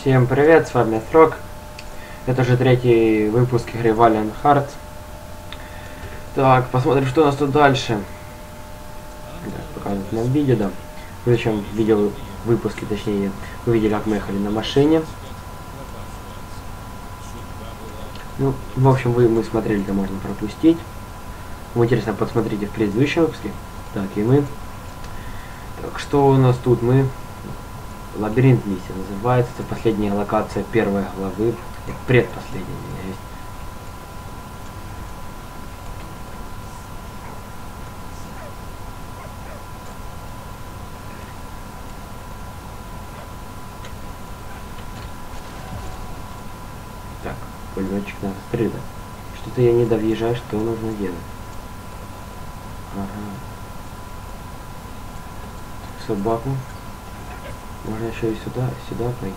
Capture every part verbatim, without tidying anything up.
Всем привет, с вами Срок. Это уже третий выпуск игры Valiant Hearts. Так, посмотрим, что у нас тут дальше. Показывают нам видео, да. Вы зачем видео выпуски, точнее, вы видели, как мы ехали на машине. Ну, в общем, вы мы смотрели, это можно пропустить. Вам интересно, посмотрите в предыдущем выпуске. Так, и мы. Так, что у нас тут? Мы... Лабиринт миссия называется. Это последняя локация первой главы. Предпоследняя у меня есть. Так, пулеметчик надо стрелять. Что-то я не довъезжаю, что нужно делать. Ага. Собаку. Можно еще и сюда, сюда пойти.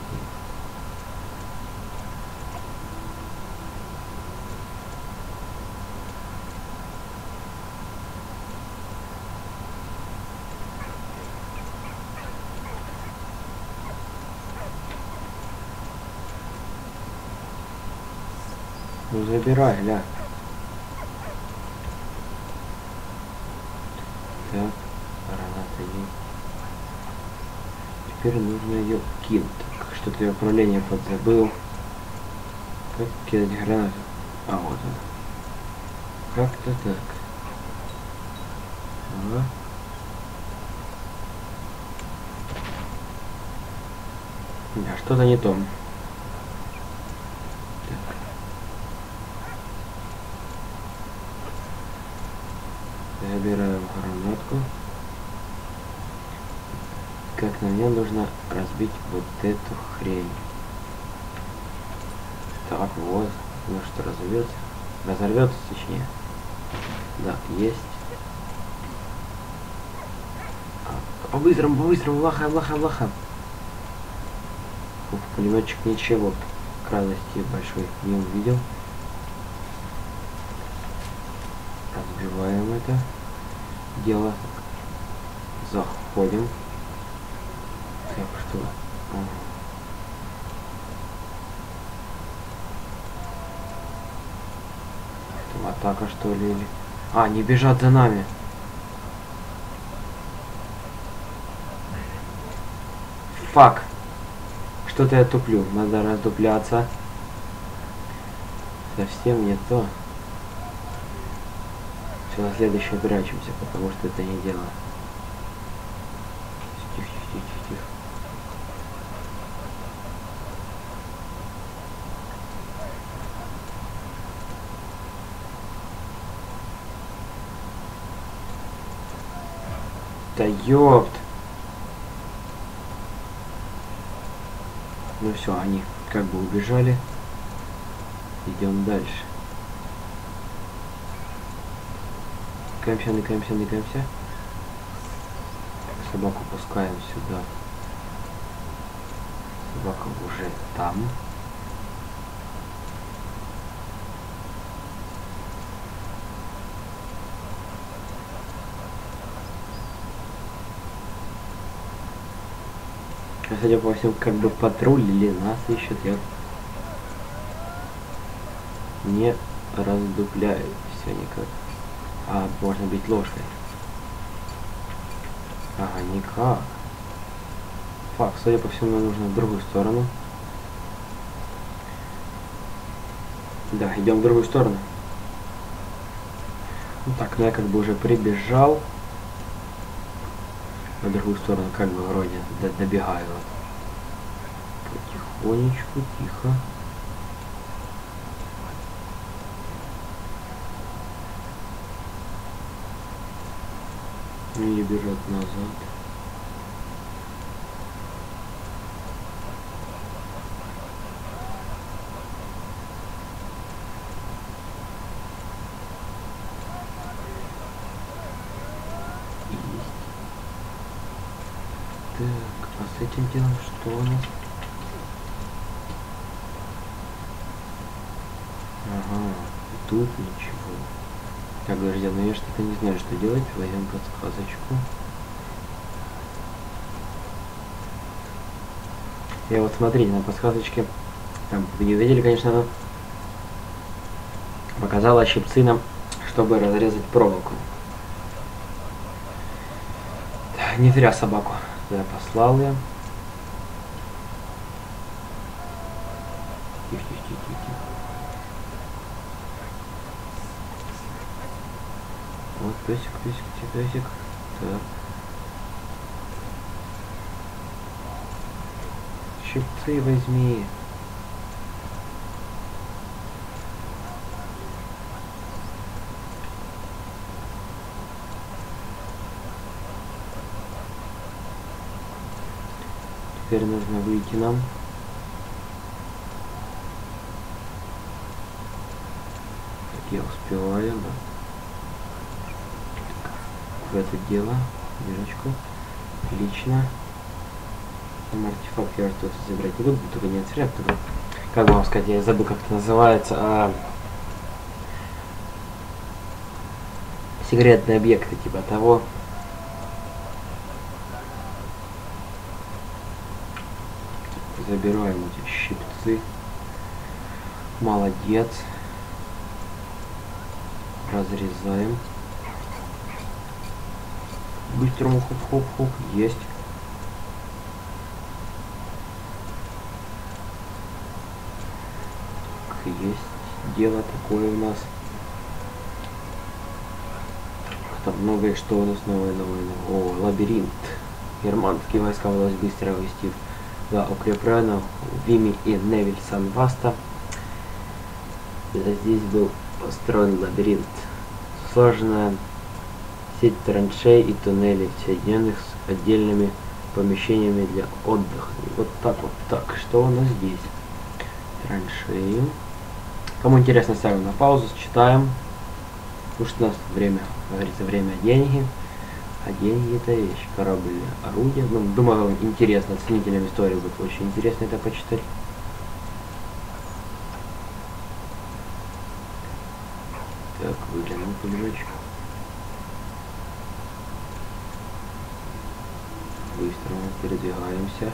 Ну забирай, ля. Так, граната есть. Теперь нужно ее кинуть. Что-то я управление подзабыл. Как кидать гранату? А вот он. Как-то так. Ага. Да, что-то не то. Так. Забираем гранатку. Как на мне нужно разбить вот эту хрень. Так, вот. Ну что, разорвется? Разорвется, точнее. Да, есть. А, по-быстрому, по-быстрому, лахаем, лахаем, лахаем. Ух, пулеметчик ничего к радости большой не увидел. Разбиваем это дело. Заходим. Так, что? Ага. Там атака, что ли? Или... А, они бежат за нами. Фак. Что-то я туплю. Надо раздупляться. Совсем не то. Все, на следующее прячемся, потому что это не дело. Тихо, тихо, тихо, тихо. Да ёпт. Ну все, они как бы убежали. Идем дальше. Ныкаемся, ныкаемся, ныкаемся. Собаку пускаем сюда. Собака уже там. Судя по всему, как бы патрулили нас ищут, я не раздупляют все никак. А, можно бить ложкой. Ага, никак. Фак, судя по всему, нам нужно в другую сторону. Да, идем в другую сторону. Ну так, ну я как бы уже прибежал. На другую сторону, как бы вроде добегаю. Потихонечку, тихо. Или бежат назад. Так, а с этим делом что у нас? Ага, тут ничего. Так, друзья, ну я что-то не знаю, что делать. Возьмем подсказочку. И вот смотрите, на подсказочке, там вы не видели, конечно, но показала щипцы нам, чтобы разрезать проволоку. Не зря собаку туда послал я. Тихо, тихо, тихо, тихо. Вот, песик, песик, песик. Так. Щипцы возьми. Теперь нужно выйти нам. Так, я успеваю, да. В это дело. Дырочку. Отлично. Там артефакт я что-то забирать не буду, только не отстрелять. Как бы вам сказать, я забыл, как это называется. А... Секретные объекты, типа того. Забираем эти щипцы. Молодец. Разрезаем. Быстрому хоп-хоп-хоп. Есть. Так, есть дело такое у нас. Там многое что у нас новое, новое, новое. О, лабиринт. Германские войска удалось быстро ввести в укрепленную Вими и Невиль Сан-Васта. Здесь был построен лабиринт. Сложная сеть траншей и туннелей, соединенных с отдельными помещениями для отдыха. И вот так вот. Так, что у нас здесь? Траншеи. Кому интересно, ставим на паузу, читаем. Потому что у нас время, говорится, время деньги. А деньги это вещь. Корабль, орудие. Ну, думаю, вам интересно, ценителям истории будет очень интересно это почитать. Так, выглянул пулеметчик. Быстро мы передвигаемся.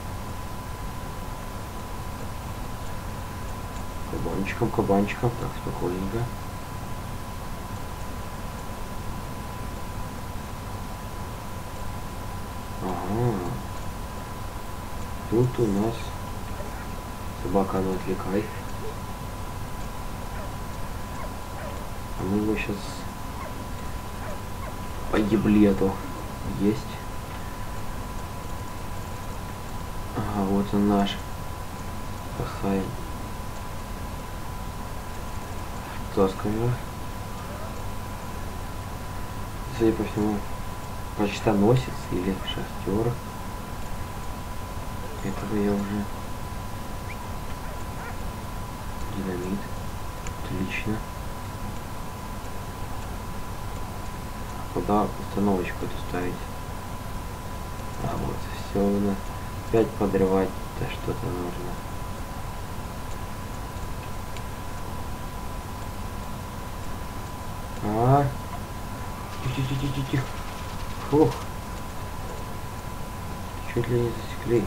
Кабанчиком, кабанчиком. Так, спокойненько. Ага. Тут у нас собака, ну отвлекай. А мы его сейчас по еблету. Есть. Ага, вот он наш. Спасаем. Что скажу? Судя по всему, почтоносец или шахтер. Этого я уже. Динамит. Отлично. Куда установочку эту ставить? А вот все у нас. Опять подрывать, да что-то нужно. А, тихо-тихо-тихо-тихо. Фух. Чуть ли не засекли.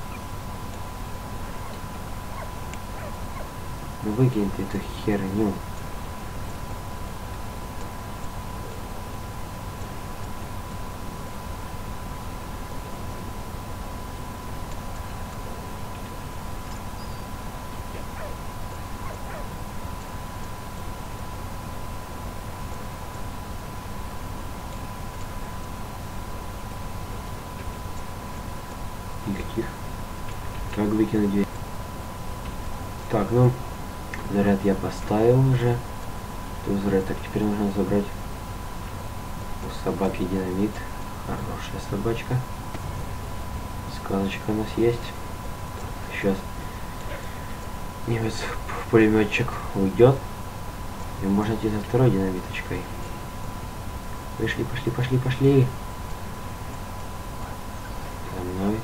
Ну выкинь ты эту херню. Тихо-тихо. Как выкинуть дверь? Так, ну, заряд я поставил уже. Тут заряд. Так, теперь нужно забрать у собаки динамит. Хорошая собачка. Сказочка у нас есть. Сейчас немец пулеметчик уйдет. И можно идти за второй динамиточкой. Пошли, пошли, пошли, пошли. За мной.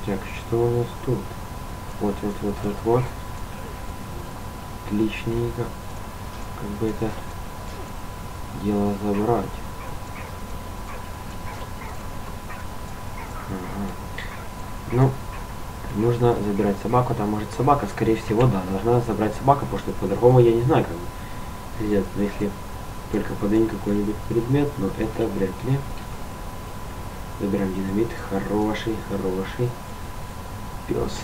Так, что у нас тут? Вот, вот, вот, вот, вот. Отличненько. Как бы это дело забрать. Ага. Ну, нужно забирать собаку. Там может собака, скорее всего, да, должна забрать собаку, потому что по-другому я не знаю, как бы сделать. Но если только подвинь какой-нибудь предмет, но это вряд ли. Забираем динамит. Хороший, хороший пес.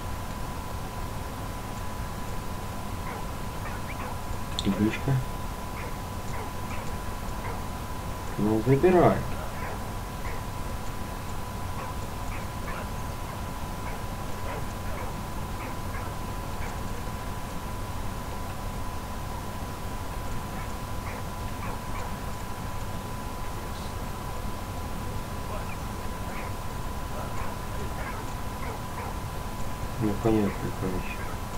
Игличка. Ну, забирай. Ну, понятно, короче.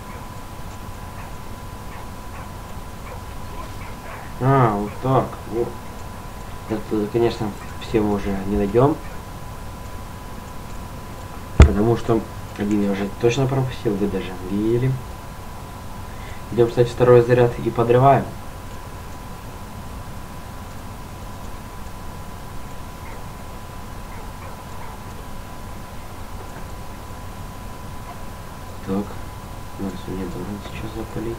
А, вот так. Вот. Это, конечно, все мы уже не найдем. Потому что один я уже точно пропустил, вы даже видели. Идем, кстати, второй заряд и подрываем. Так, нас не должен сейчас запалить.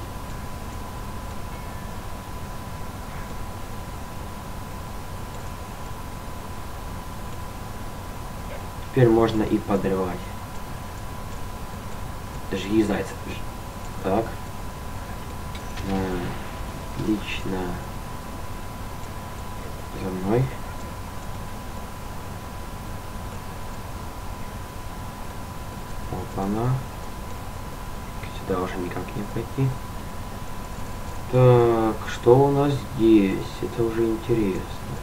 Теперь можно и подрывать. Жги зайца. Так. Отлично. За мной. Опа-на. Сюда уже никак не пойти. Так, что у нас здесь? Это уже интересно.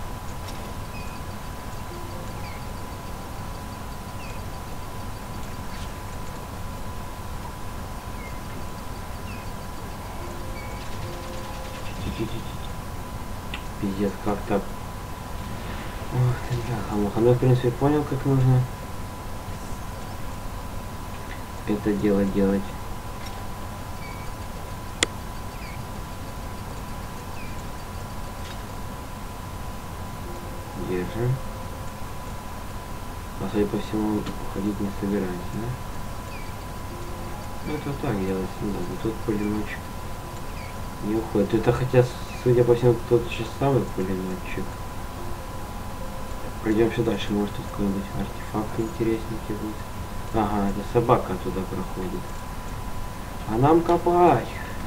Пиздец, как так? Ох ты, бляха-муха. Ну, в принципе, понял, как нужно это дело делать. Держим. А судя по всему, уходить не собираемся, да? Ну, это так делать надо. Тут пулеметчик не уходит. Это хотя, судя по всему, тот же самый пулеметчик. Пройдемся дальше, может тут какой-нибудь артефакт интересненький будет. Ага, это собака туда проходит. А нам копать.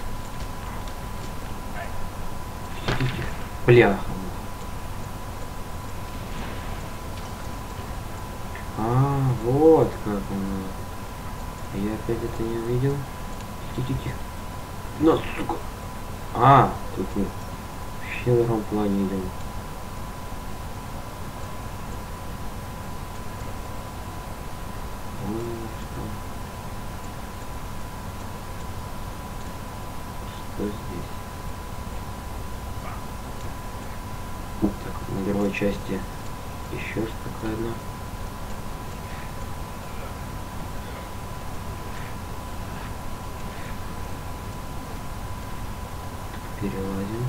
Бляха. А, вот как оно. Я опять это не увидел. Тихо-тихо. На, сука. А, тут мы вообще в другом плане идем. Что здесь? Так, на другой части еще что такое одна. Перелазим.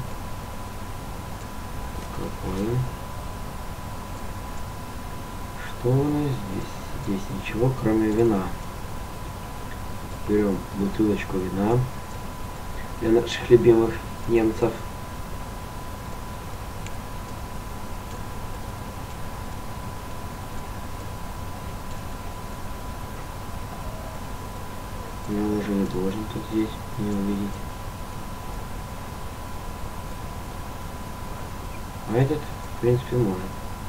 Копаем. Что у нас здесь? Здесь ничего, кроме вина. Берем бутылочку вина для наших любимых немцев. Я уже не должен тут здесь не увидеть. А этот, в принципе, может.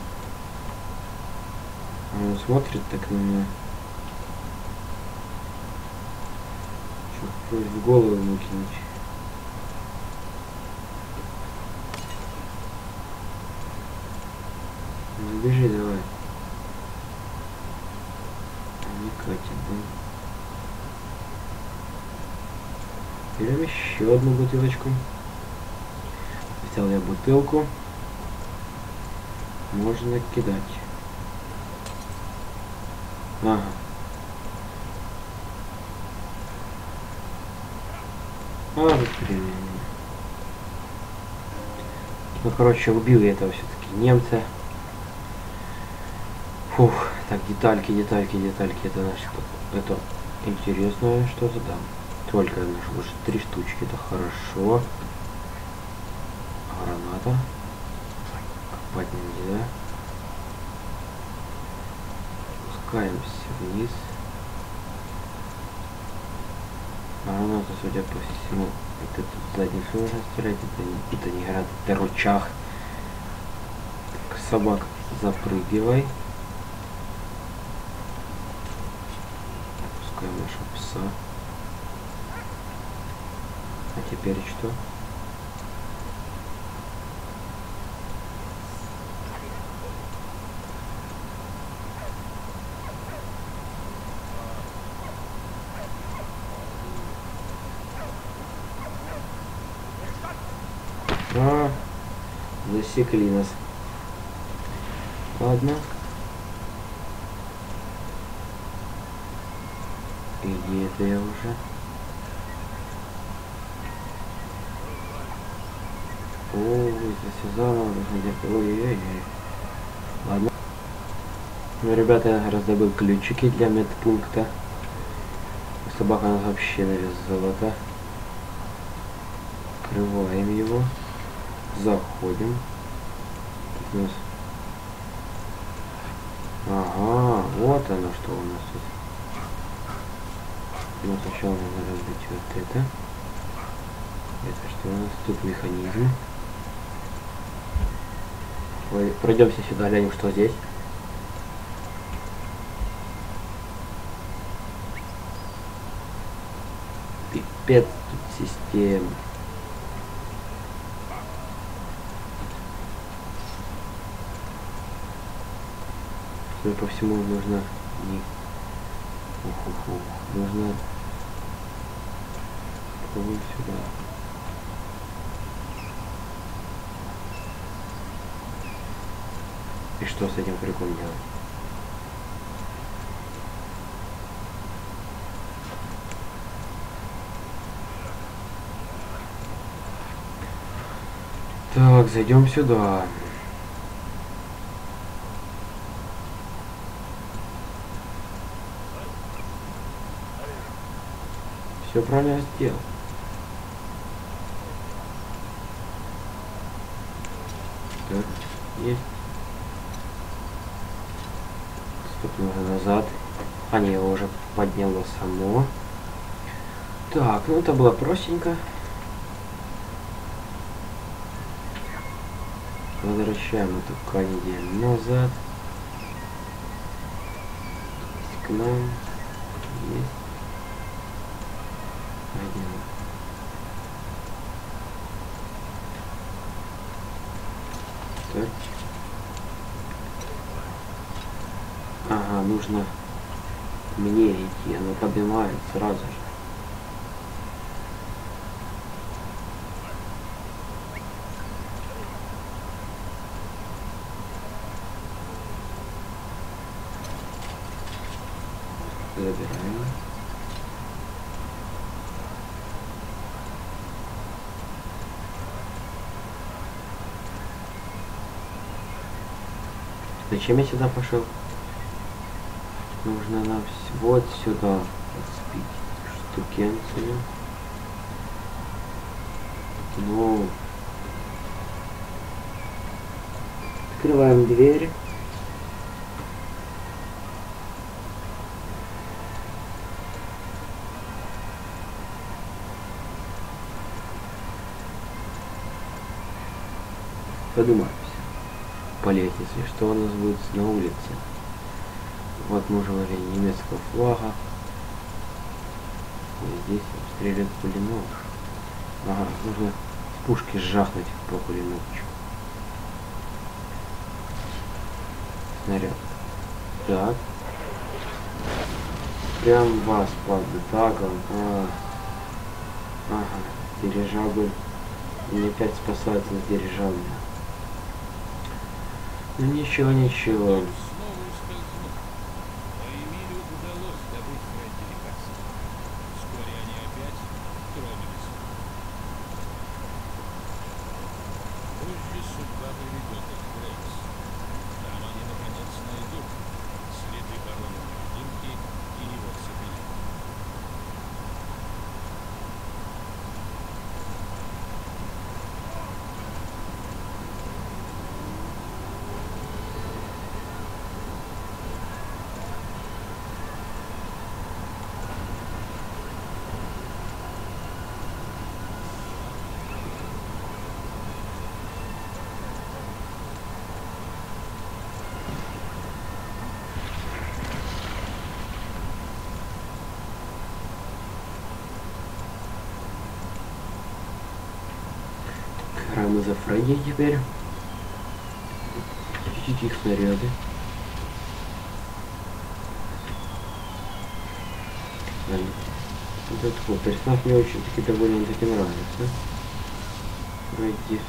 А он смотрит так на меня. Что, в голову ему кинуть? Ну, бежи давай. Не катит, да? Берем еще одну бутылочку. Взял я бутылку. Можно кидать. Ага. А, застрелили. Ну, короче, убил я этого все-таки немца. Фух, так, детальки, детальки, детальки. Это значит, это интересное что-то, да. Только я нашел уже три штучки, это хорошо. Граната. Копать нельзя. Спускаемся вниз. Граната, судя по всему, это тут задницу нужно стрелять, это не, это не гранат, это рычаг. Так, собак, запрыгивай. Пускаем нашего пса. А теперь что? А, засекли нас. Ладно. И где это я уже? О, это все заново. Ой-ой-ой. Ладно. Ну, ребята, я раздобыл ключики для медпункта. Собака у нас вообще на вес золота. Открываем его. Заходим. Тут у нас... Ага, вот оно что у нас тут. Ну, сначала надо разбить вот это. Это что у нас? Тут механизм. Ой, пройдемся сюда, глянем, что здесь. Пипец тут система. Судя по всему, нужно не... Ух-ух-ух. Нужно вот сюда. И что с этим крюком делать? Так, зайдем сюда. Все правильно сделал. Так, есть. Стоп, нужно назад. А не, его уже подняло само. Так, ну это было простенько. Возвращаем эту канди назад. К нам. Есть. Один. Так. Ага, нужно мне идти, она поднимает сразу же. Забираем. Зачем я сюда пошел? Нужно нам вот сюда подцепить штукенцию. Ну, открываем дверь. Поднимаемся по лестнице. Что у нас будет на улице? Вот мы уже возле немецкого флага. И здесь обстреливает пулемет. Ага, нужно с пушки сжахнуть по пулеметчику. Снаряд. Так. Прям вас, падает. Так он. А. Ага. Дирижабль. Мне опять спасается с дирижабля. Ну ничего, ничего. играем мы за Фредди теперь. Чуть-чуть их снаряды. Вот этот вот персонаж мне очень-таки довольно-таки нравится. Фредди.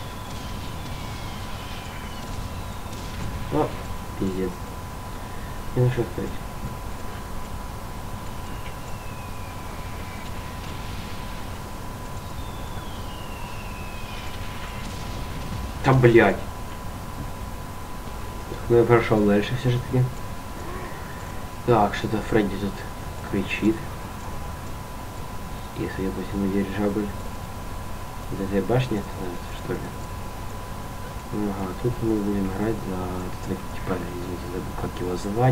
О, пиздец. Не на что сказать. Да блять. Ну я прошел дальше все же таки. Так, что-то Фредди тут кричит. Если я по всему дирижабль из этой башни становится, что ли? Ага, тут мы будем играть за типа, извините, забыл, как его звать.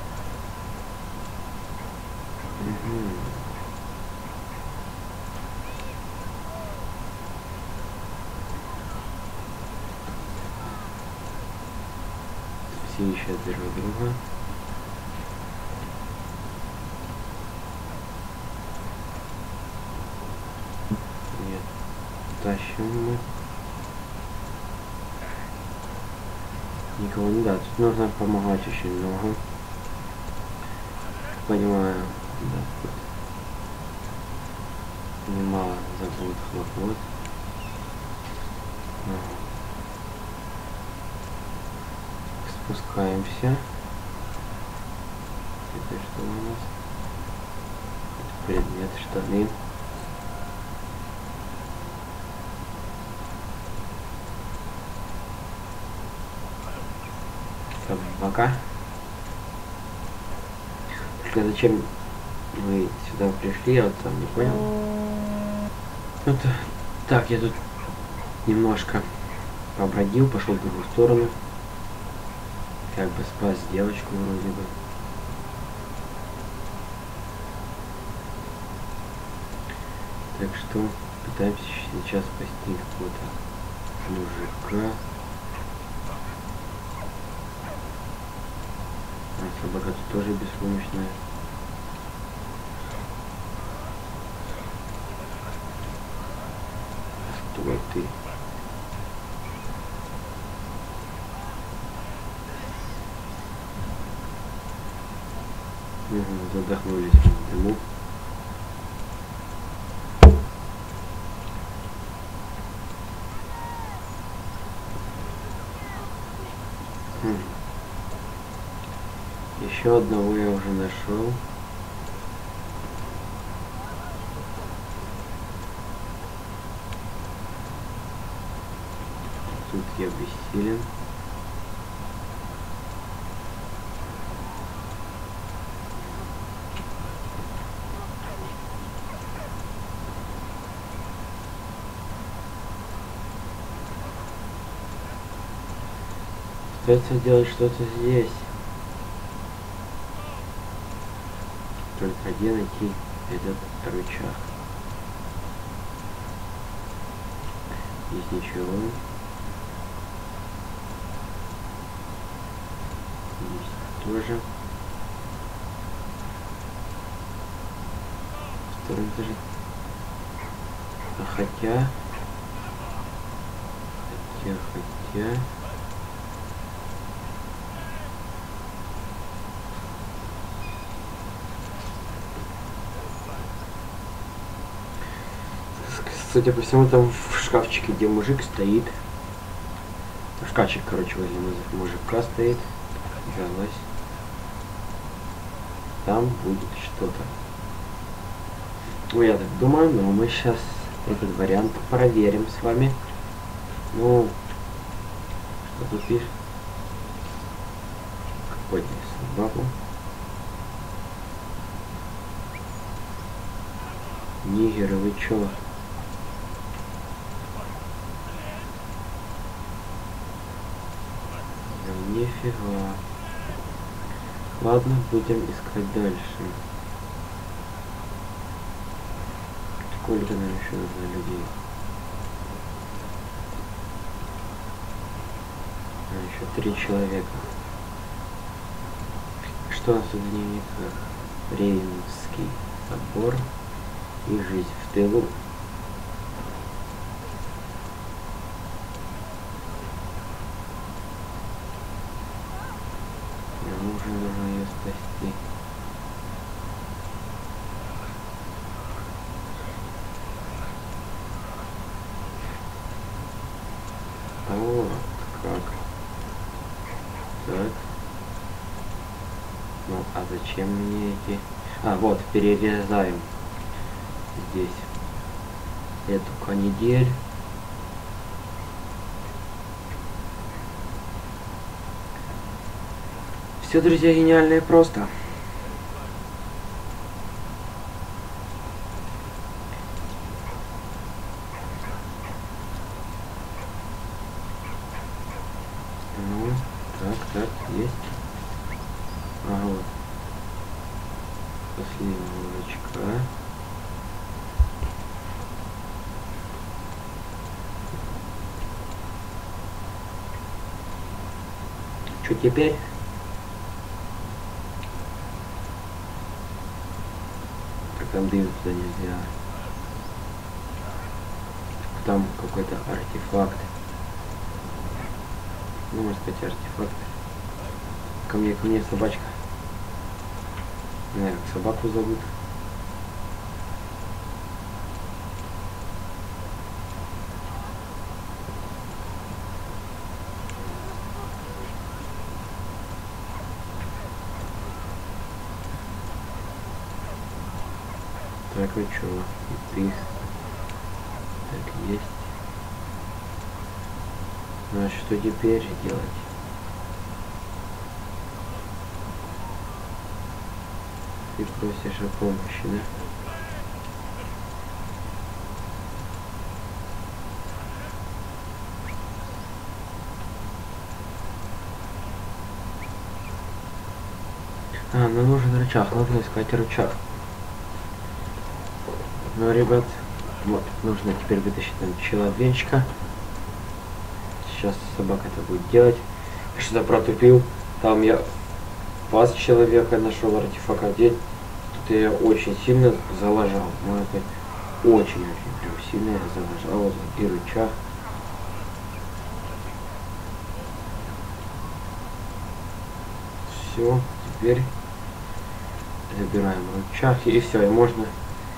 Угу. Все ищут друг друга. Нет, тащим мы. Никого не да, тут нужно помогать очень много. Понимаю, да, тут немало забудет хлопот. Ага. Спускаемся. Это что у нас? Предмет, штаны. Собака. Только зачем мы сюда пришли, я вот сам не понял. Вот так, я тут немножко побродил, пошел в другую сторону. Как бы спас девочку вроде бы. Так что пытаемся сейчас спасти какого-то мужика. А собака тут тоже беспомощная. Стой ты. Угу, задохнулись в дыму. Хм. Еще одного я уже нашел. Тут я бессилен. Придется делать что-то здесь. Только где найти этот рычаг? Здесь ничего. Здесь тоже. Второй этаж. А хотя... Хотя, хотя... Судя по всему, там в шкафчике, где мужик стоит. Шкафчик, короче, возле мужика стоит. Залазь. Там будет что-то. Ну, я так думаю, но мы сейчас этот вариант проверим с вами. Ну, что тут пишет? Поднял собаку. Нигеры, вы чё? Нифига. Ладно, будем искать дальше. Сколько нам еще нужно людей? А, еще три человека. Что у нас тут в дневниках? Рейнский собор и жизнь в тылу. спасти. Вот как. Так. Ну, а зачем мне эти... А, вот, перерезаем здесь эту канитель. Все, друзья, гениально и просто. Ну, так, так, есть. Ага, вот. Последняя лодочка. Что теперь? Так, там дым туда нельзя. Там какой-то артефакт. Ну, может быть, артефакт. Ко мне, ко мне собачка. Не знаю, как собаку зовут. Так, ну чё, и ты. Так, есть. Ну а что теперь делать? Ты просишь о помощи, да? А, нам нужен рычаг, надо искать рычаг. Ну, ребят, вот, нужно теперь вытащить там человечка. Сейчас собака это будет делать. Я что-то протупил. Там я вас человека нашел, артефакт одеть. Тут я очень сильно залажал. Ну, это очень-очень прям сильно я залажал. И рычаг. Все, теперь забираем рычаг. И все, и можно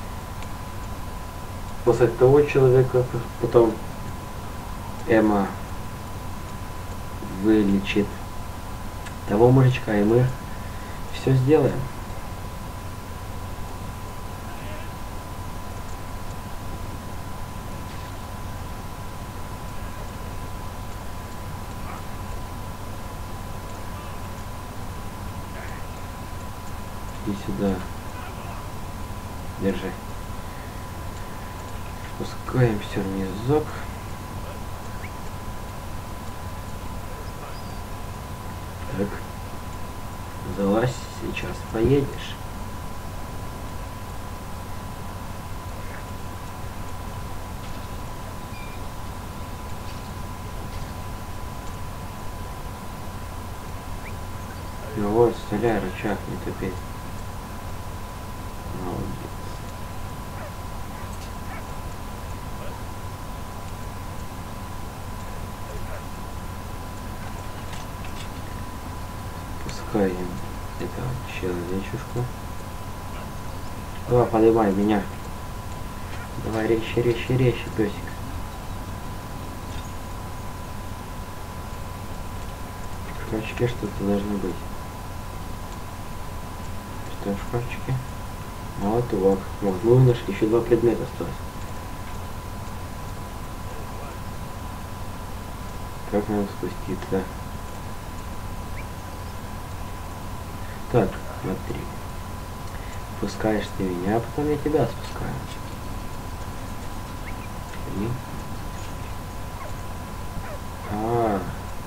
после того человека, потом Эмма вылечит того мужичка, и мы все сделаем. И сюда. Держи. Спускаемся внизок. Так. Залазь, сейчас поедешь. Ну вот, стреляй, рычаг, не тупи. Молодец. Пускаем этого человечушку. Давай, поднимай меня. Давай резче, резче, резче, песик. В шкафчике что-то должно быть. Что в шкафчике? Молоток. Вот, мы нашли еще два предмета осталось. Как нам спуститься? Так, смотри. Спускаешь ты меня, а потом я тебя спускаю. И... А,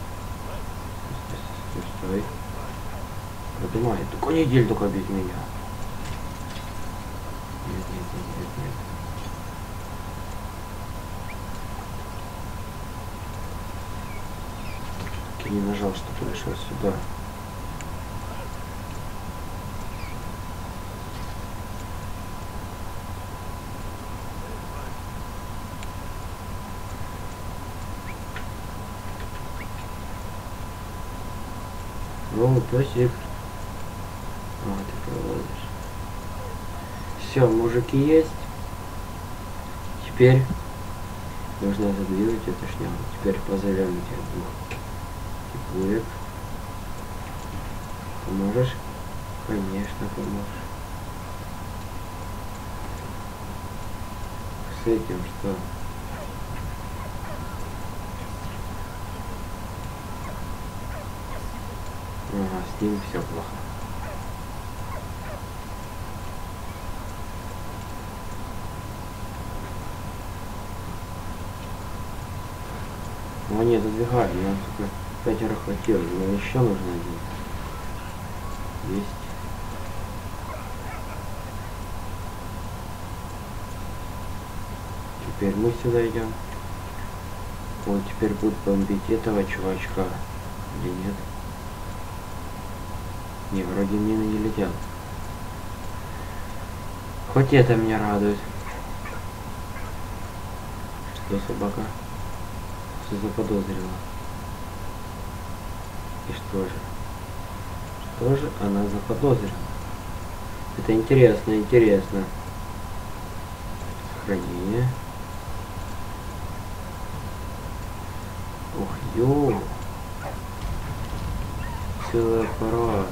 стой, стой. Поднимай. Только неделю только без меня. Нет, нет, нет, нет, нет. Так я не нажал, что пришел сюда. Ну, песик. А, ты проводишь. Все, мужики есть. Теперь нужно задвинуть эту шнягу. Теперь позовем этих двух типуек. Поможешь? Конечно, поможешь. С этим что? Ага, с ним все плохо. Ну нет, задвигай, нам только пятеро хватило, но еще нужно один. Есть. Теперь мы сюда идем. Вот теперь будут бомбить этого чувачка. Или нет? Не, вроде мины не летят. Хоть это меня радует. Что собака? Что заподозрила? И что же? Что же она заподозрила? Это интересно, интересно. Сохранение. Ух, ё! Целый аппарат.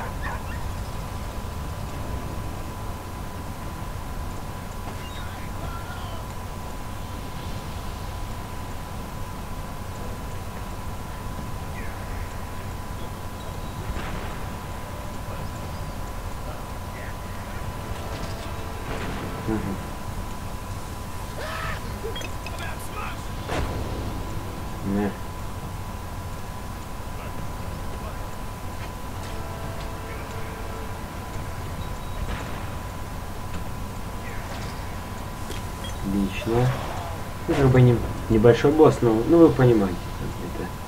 Угу. Не. Отлично. Ну, как бы не, небольшой босс, но ну вы понимаете, как это.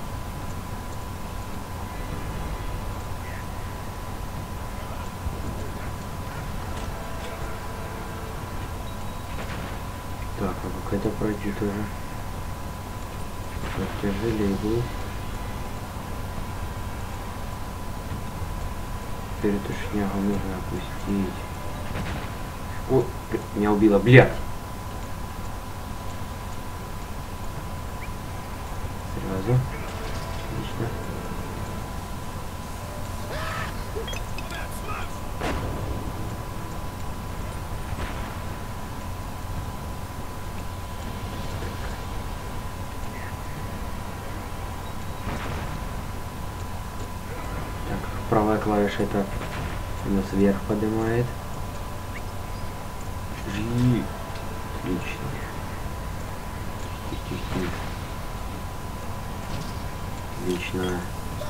Так, а как это пройти тоже? Так, тяжелее будет. Теперь эту шнягу нужно опустить. О, меня убило, блядь! Сразу. Отлично. Так, правая клавиша это у нас вверх поднимает. Жги. Отлично. Тихо-тихо. Отлично.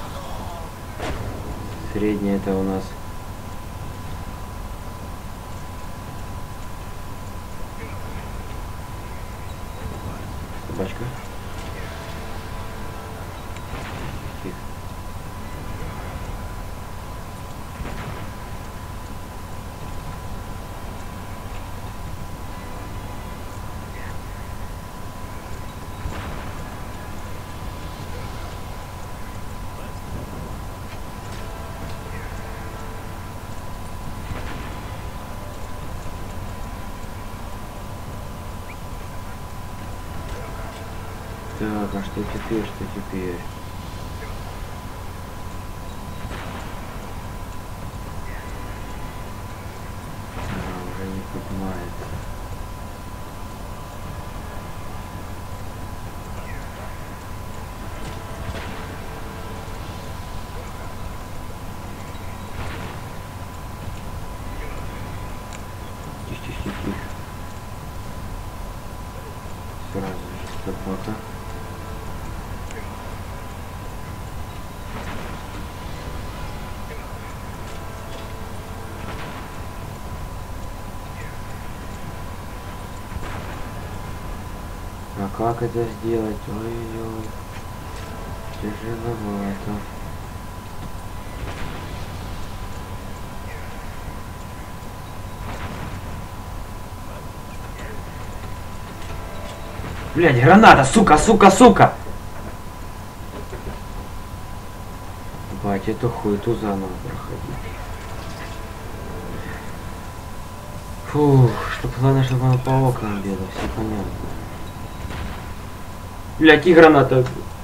Средняя это у нас собачка. Тихо. Так, а что теперь, что теперь? А, уже не поднимается. Тихо, тихо, тихо. Сразу же стопота. А как это сделать? Ой-ой-ой. Тяжеловато. Блядь, граната, сука, сука, сука! Бать, эту хуету заново проходить. Фух, чтоб главное, чтобы она по окнам била, все понятно. Блять, и граната.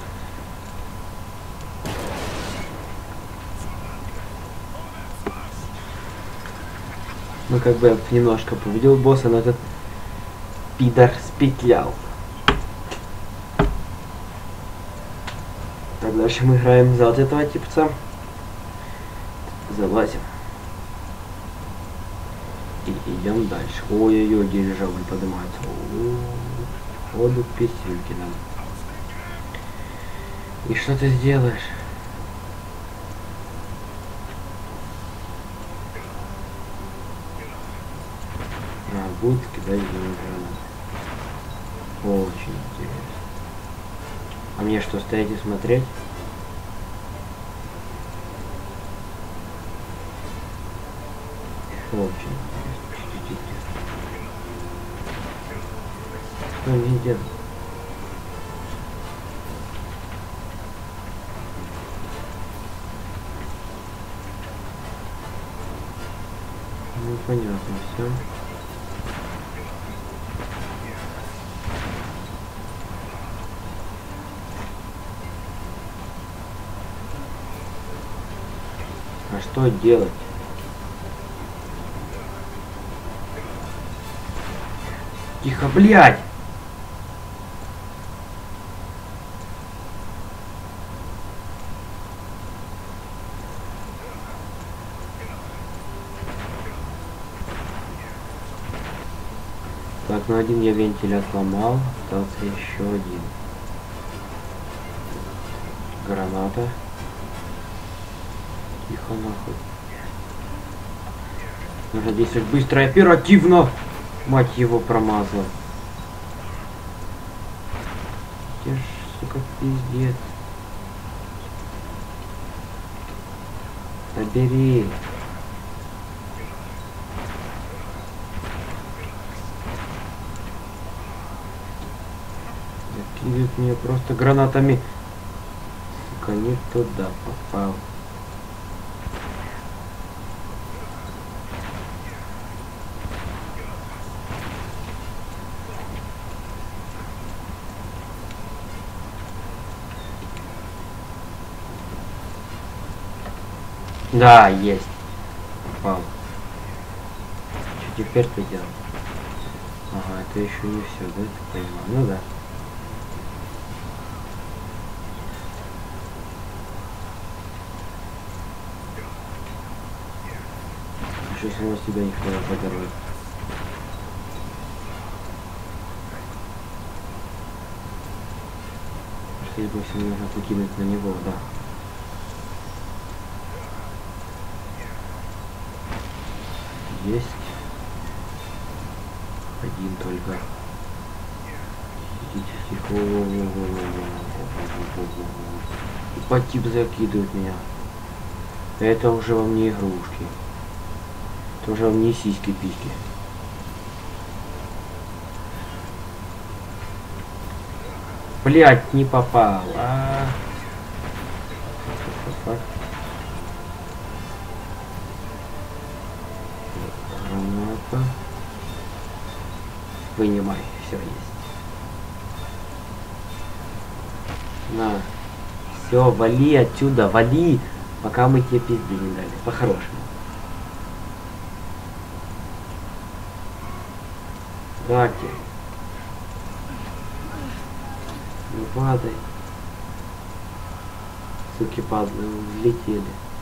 Ну как бы я немножко победил босса, но этот пидор спетлял. Так, дальше мы играем за вот этого типца. Залазим. И идем дальше. Ой-ой-ой, дирижабль поднимается. Ходу песенки нам. И что ты сделаешь? А, будет кидать гранат. Очень интересно. А мне что, стоять и смотреть? Очень интересно. Что мне делать? Ну понятно все. А что делать? Тихо, блядь! Так, ну один я вентиль отломал, остался еще один. Граната. Тихо нахуй. Нужно действовать быстро и оперативно. Мать его, промазал. Где ж, сука, пиздец. Забери. Закидывает меня просто гранатами. Сука, не туда попал. Да, есть. Попал. Что теперь-то делать? Ага, это еще не все, да, ты понимаю? Ну да. Еще самого себя никто не подорвет. Скорее всего, нужно покинуть на него, да. Есть. Один только. Тихо. И по тип закидывает меня. Это уже вам не игрушки. Это уже вам не сиськи-письки. Блять, не попал. А -а -а. Граната. Вынимай, все есть. На. Все, вали отсюда, вали, пока мы тебе пизды не дали. По-хорошему. Давайте. Не падай. Суки падают, взлетели.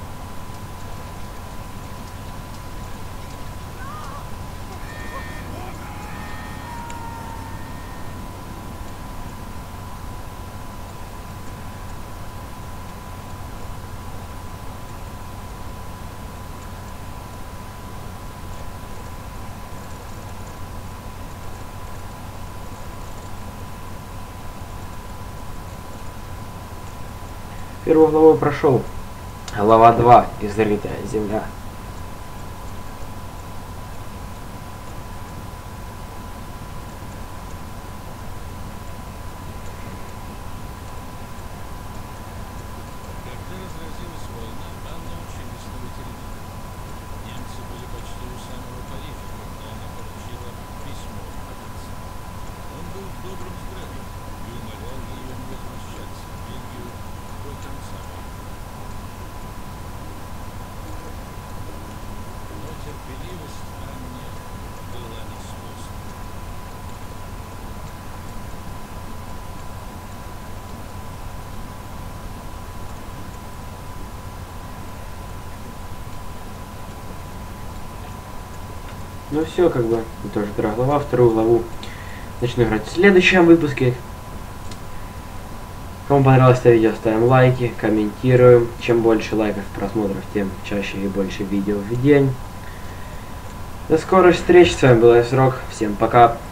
Первую главу прошел. Глава два. Изрытая земля. Ну все, как бы, это тоже вторая глава. Вторую главу начну играть в следующем выпуске. Кому понравилось это видео, ставим лайки, комментируем. Чем больше лайков, просмотров, тем чаще и больше видео в день. До скорых встреч, с вами был Айсрок. Всем пока.